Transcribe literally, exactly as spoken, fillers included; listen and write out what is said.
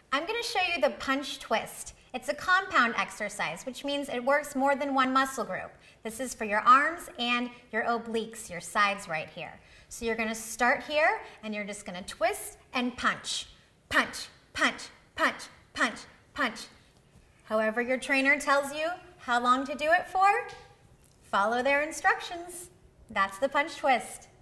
I'm going to show you the punch twist. It's a compound exercise, which means it works more than one muscle group. This is for your arms and your obliques, your sides right here. So you're going to start here, and you're just going to twist and punch. Punch, punch, punch, punch, punch. However your trainer tells you how long to do it for, follow their instructions. That's the punch twist.